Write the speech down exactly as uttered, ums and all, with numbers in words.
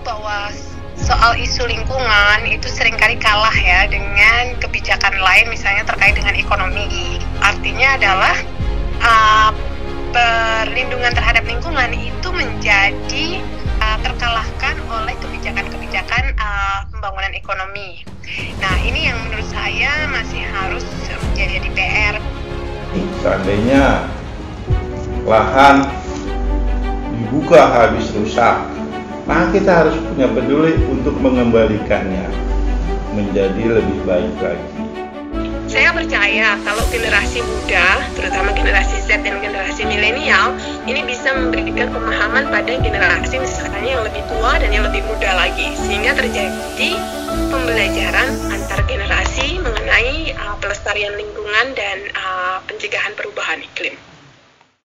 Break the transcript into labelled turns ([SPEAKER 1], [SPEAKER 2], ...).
[SPEAKER 1] bahwa soal isu lingkungan itu seringkali kalah ya dengan kebijakan lain, misalnya terkait dengan ekonomi. Artinya adalah uh, perlindungan terhadap lingkungan itu menjadi uh, terkalahkan oleh kebijakan-kebijakan uh, pembangunan ekonomi. Nah, ini yang menurut saya masih harus menjadi P R.
[SPEAKER 2] Seandainya lahan dibuka habis rusak, maka kita harus punya peduli untuk mengembalikannya menjadi lebih baik lagi.
[SPEAKER 1] Saya percaya kalau generasi muda, terutama generasi Z dan generasi milenial, ini bisa memberikan pemahaman pada generasi misalnya yang lebih tua dan yang lebih muda lagi, sehingga terjadi pembelajaran antar generasi mengenai uh, pelestarian lingkungan dan uh, pencegahan perubahan iklim.